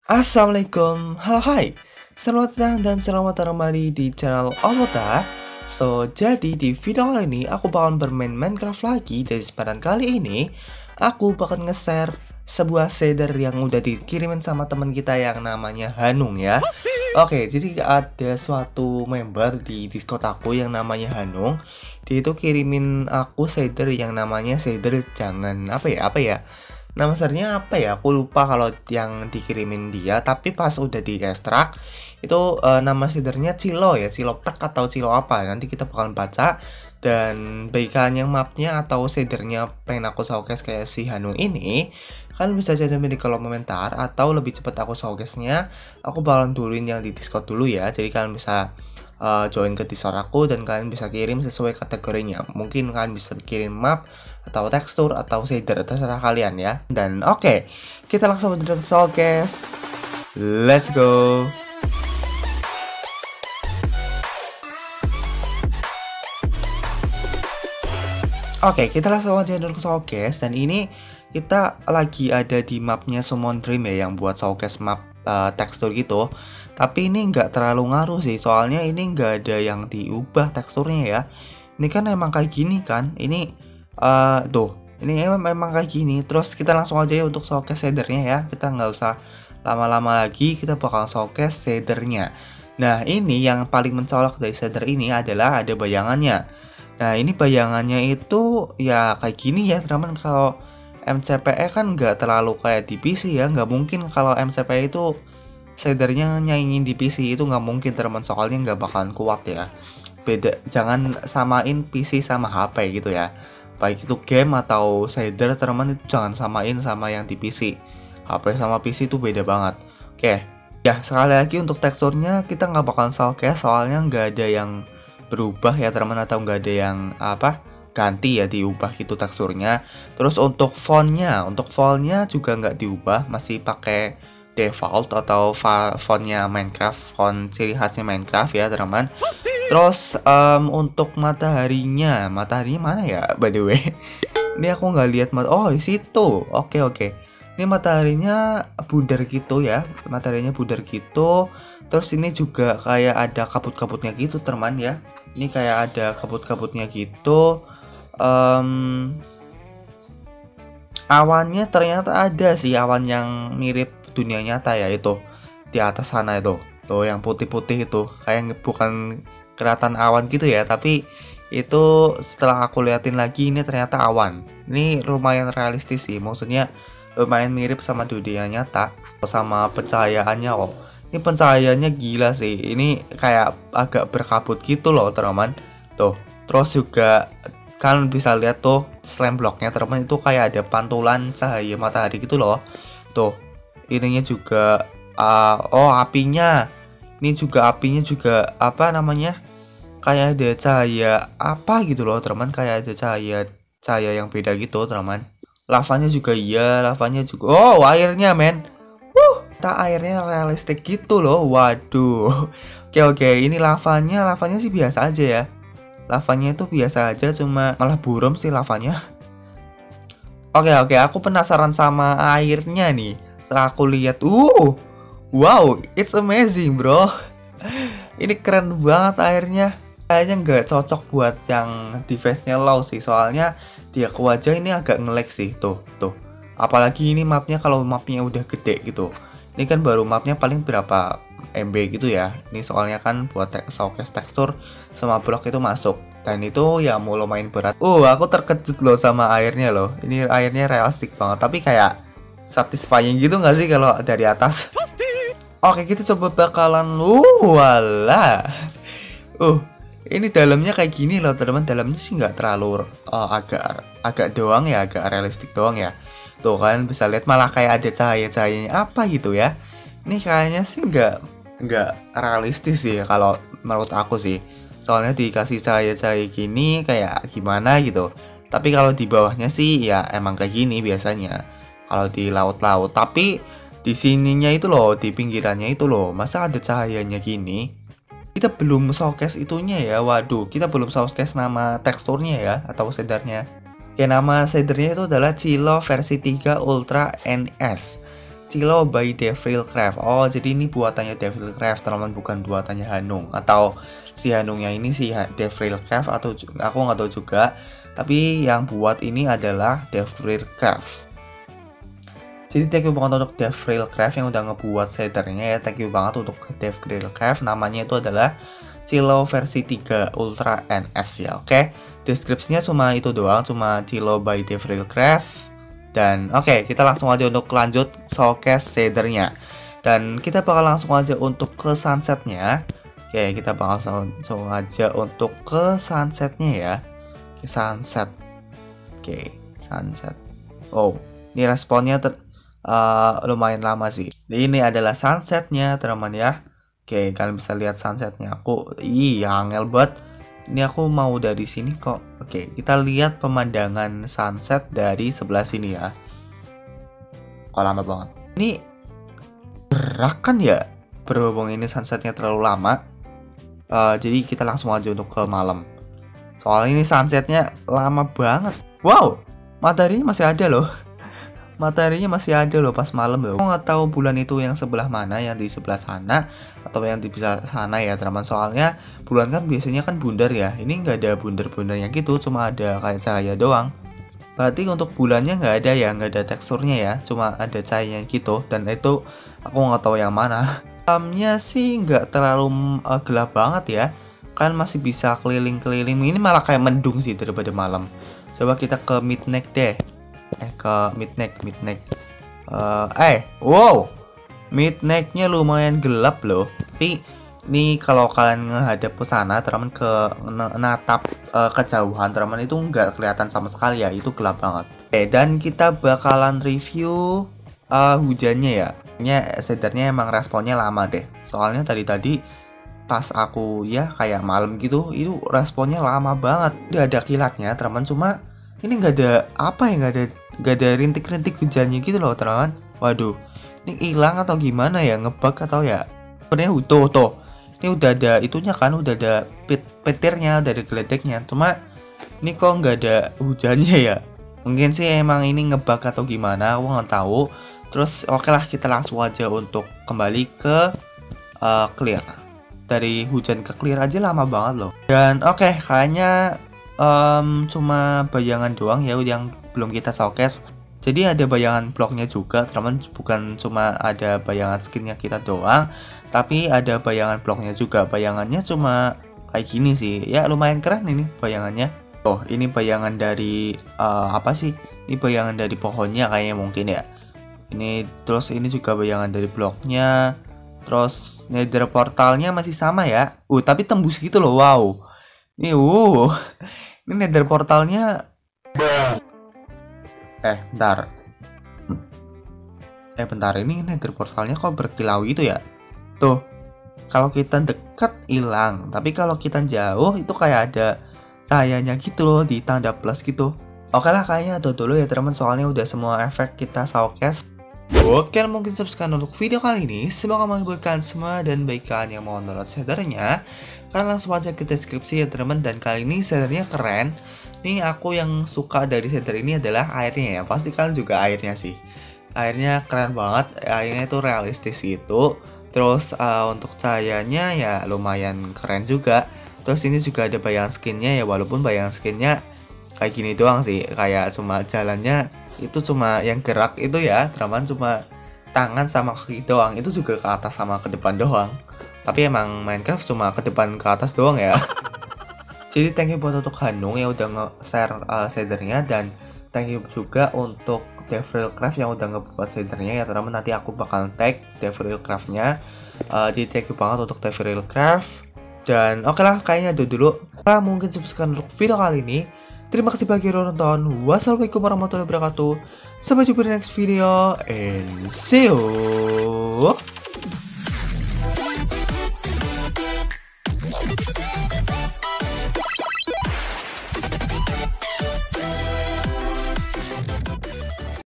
Assalamualaikum, halo hai. Selamat datang dan selamat datang kembali di channel Omota. Jadi di video kali ini aku bakal bermain Minecraft lagi. Dan kesempatan kali ini aku bakal nge-share sebuah shader yang udah dikirimin sama teman kita yang namanya Hanung ya. Oke, jadi ada suatu member di Discord aku yang namanya Hanung. Dia itu kirimin aku shader yang namanya shader jangan apa ya? Nama sernya apa ya? Aku lupa kalau yang dikirimin dia. Tapi pas udah di ekstrak itu nama shadernya Cilo ya, Ciloprek atau Cilo apa? Nanti kita bakalan baca. Dan bagi kalian yang mapnya atau shadernya pengen aku showcase kayak si Hanung ini, kalian bisa jadi di kolom komentar atau lebih cepat aku showcase-nya. Aku bakalan duluin yang di Discord dulu ya. Jadi kalian bisa join ke Discord aku dan kalian bisa kirim sesuai kategorinya. Mungkin kalian bisa kirim map atau tekstur atau shader, terserah kalian ya. Dan oke, kita langsung ke showcase. Let's go. Oke, kita langsung aja dulu ke showcase. Dan ini kita lagi ada di mapnya Summon Dream ya, yang buat showcase map tekstur gitu. Tapi ini nggak terlalu ngaruh sih, soalnya ini nggak ada yang diubah teksturnya ya. Ini kan emang kayak gini kan. Ini tuh, ini memang kayak gini. Terus kita langsung aja ya untuk showcase shadernya ya. Kita nggak usah lama-lama lagi, kita bakal showcase shadernya. Nah, ini yang paling mencolok dari shader ini adalah ada bayangannya. Nah, ini bayangannya itu ya kayak gini ya teman-teman. Kalau MCPE kan nggak terlalu kayak di PC ya. Nggak mungkin kalau MCPE itu shadernya nyaingin di PC, itu nggak mungkin teman, soalnya nggak bakalan kuat ya. Beda, jangan samain PC sama HP gitu ya. Baik itu game atau shader teman, itu jangan samain sama yang di PC. HP sama PC itu beda banget. Oke, ya sekali lagi untuk teksturnya kita nggak bakalan showcase, soalnya nggak ada yang berubah ya teman, atau nggak ada yang ganti ya, diubah gitu teksturnya. Terus untuk fontnya juga nggak diubah, masih pakai default atau fontnya Minecraft, font ciri khasnya Minecraft ya teman. Terus untuk mataharinya mana ya by the way? Ini aku nggak lihat oh di situ. Oke. Ini mataharinya bundar gitu ya, mataharinya bundar gitu. Terus ini juga kayak ada kabut-kabutnya gitu teman ya. Ini kayak ada kabut-kabutnya gitu. Awannya ternyata ada sih awan yang mirip dunia nyata ya, itu di atas sana itu. Tuh yang putih-putih itu kayak bukan kelihatan awan gitu ya, tapi itu setelah aku liatin lagi ini ternyata awan. Ini lumayan realistis sih, maksudnya lumayan mirip sama dunia nyata. Sama pencahayaannya, ini pencahayaannya gila sih. Ini kayak agak berkabut gitu loh teman. Tuh, terus juga kalian bisa lihat tuh slam blocknya teman, itu kayak ada pantulan cahaya matahari gitu loh. Tuh, ininya juga apinya. Ini juga apinya juga apa namanya? Kayak ada cahaya apa gitu loh teman, kayak ada cahaya yang beda gitu teman. Lavanya juga iya, lavanya juga. Oh, airnya men. Tak airnya realistik gitu loh. Waduh. Oke, ini lavanya sih biasa aja ya. Lavanya itu biasa aja, cuma malah buram sih lavanya. Oke, aku penasaran sama airnya nih. Setelah aku lihat, wow, it's amazing bro. Ini keren banget airnya. Kayaknya nggak cocok buat yang device-nya low sih, soalnya di aku aja ini agak nge-lag sih. Tuh. Apalagi ini mapnya, kalau mapnya udah gede gitu. Ini kan baru mapnya paling berapa MB gitu ya. Ini soalnya kan buat showcase tekstur sama blok itu masuk. Dan itu ya mau lumayan berat. Aku terkejut loh sama airnya loh. Ini airnya realistik banget, tapi kayak satisfying gitu nggak sih kalau dari atas? Oke, kita coba bakalan wala. Ini dalamnya kayak gini loh teman. Dalamnya sih nggak terlalu agak doang ya, agak realistik doang ya. Tuh kalian bisa lihat malah kayak ada cahaya-cahayanya apa gitu ya. Ini kayaknya sih nggak realistis sih kalau menurut aku sih. Soalnya dikasih cahaya-cahaya gini kayak gimana gitu. Tapi kalau di bawahnya sih ya emang kayak gini biasanya. Kalau di laut-laut, tapi di sininya itu loh, di pinggirannya itu loh, masa ada cahayanya gini? Kita belum showcase itunya ya. Waduh, kita belum showcase nama teksturnya ya, atau shadernya. Oke, nama shadernya itu adalah Cilo versi 3 Ultra NS. Cilo by Devilcraft. Oh, jadi ini buatannya Devilcraft, teman-teman, bukan buatannya Hanung. Atau si Hanungnya ini si Devilcraft atau aku nggak tahu juga. Tapi yang buat ini adalah Devilcraft. Jadi thank you banget untuk Devilcraft yang udah ngebuat shadernya ya. Thank you banget untuk Devilcraft. Namanya itu adalah Cilo versi 3 Ultra NS ya. Oke. Deskripsinya cuma itu doang, cuma Cilo by Devilcraft. Dan oke, kita langsung aja untuk lanjut showcase shadernya. Dan kita bakal langsung aja untuk ke sunsetnya. Oke, kita bakal langsung aja untuk ke sunsetnya ya. Oke, sunset. Oke, sunset. Oh, ini responnya lumayan lama sih. Ini adalah sunsetnya, teman-teman ya. Oke, kalian bisa lihat sunsetnya. Aku, angel banget. Ini aku mau dari sini kok. Oke, kita lihat pemandangan sunset dari sebelah sini ya. Kok lama banget. Ini gerak kan ya? Berhubung ini sunsetnya terlalu lama. Jadi kita langsung aja untuk ke malam. Soalnya ini sunsetnya lama banget. Wow, mataharinya masih ada loh. Mataharinya masih ada loh pas malam loh. Aku nggak tahu bulan itu yang sebelah mana, yang di sebelah sana atau yang di sebelah sana ya teman. Soalnya bulan kan biasanya kan bundar ya. Ini nggak ada bundar-bundarnya gitu, cuma ada kayak cahaya doang. Berarti untuk bulannya nggak ada ya, nggak ada teksturnya ya, cuma ada cahayanya gitu. Dan itu aku nggak tahu yang mana. Malamnya sih nggak terlalu gelap banget ya. Kan masih bisa keliling-keliling. Ini malah kayak mendung sih daripada malam. Coba kita ke midnight deh. Ke midnight. Wow, midnightnya lumayan gelap loh. Tapi ini kalau kalian ngehadap ke sana, teman, ke natap kejauhan, teman, itu nggak kelihatan sama sekali ya. Itu gelap banget. Oke, dan kita bakalan review hujannya ya. Ini shadernya emang responnya lama deh. Soalnya tadi pas aku ya kayak malam gitu, itu responnya lama banget. Udah ada kilatnya, teman, cuma ini nggak ada apa ya, nggak ada rintik-rintik hujannya gitu loh, teman. Waduh, ini hilang atau gimana ya, ngebug atau ya? Sebenarnya tuh, ini udah ada itunya kan, udah ada petirnya, udah ada geledeknya. Cuma ini kok nggak ada hujannya ya? Mungkin sih emang ini ngebug atau gimana, aku nggak tahu. Terus oke lah, kita langsung aja untuk kembali ke clear. Dari hujan ke clear aja lama banget loh. Dan oke, kayaknya cuma bayangan doang ya yang belum kita showcase. Jadi ada bayangan bloknya juga, teman, bukan cuma ada bayangan skinnya kita doang, tapi ada bayangan bloknya juga. Bayangannya cuma kayak gini sih ya, lumayan keren ini bayangannya. Oh, ini bayangan dari apa sih, ini bayangan dari pohonnya kayaknya mungkin ya. Ini terus ini juga bayangan dari bloknya. Terus nether portalnya masih sama ya. Tapi tembus gitu loh. Wow. Ini ini nether portalnya. Bentar. Bentar, ini nether portalnya kok berkilau gitu ya? Tuh. Kalau kita dekat hilang, tapi kalau kita jauh itu kayak ada cahayanya gitu loh, di tanda plus gitu. Oke lah, kayaknya itu dulu ya teman, soalnya udah semua efek kita showcase. Oke, mungkin subscribe untuk video kali ini. Semoga menghiburkan semua, dan bagi kalian yang mau download shadernya, kalian langsung aja ke deskripsi ya teman. Dan kali ini shadernya keren. Nih, aku yang suka dari shader ini adalah airnya ya. Pasti kalian juga airnya sih. Airnya keren banget. Airnya itu realistis gitu. Terus untuk cahayanya ya lumayan keren juga. Terus ini juga ada bayangan skinnya ya, walaupun bayangan skinnya kayak gini doang sih. Kayak cuma jalannya itu cuma yang gerak itu ya, teman, cuma tangan sama kaki doang. Itu juga ke atas sama ke depan doang. Tapi emang Minecraft cuma ke depan ke atas doang ya. Jadi thank you buat untuk Hanung yang udah nge-share shadernya, dan thank you juga untuk Devilcraft yang udah ngebuat shadernya ya teman. Nanti aku bakal tag Devilcraftnya. Jadi thank you banget untuk Devilcraft. Dan oke lah, kayaknya itu dulu. Mungkin subscribe untuk video kali ini. Terima kasih bagi yang nonton. Wassalamualaikum warahmatullahi wabarakatuh. Sampai jumpa di next video and see you.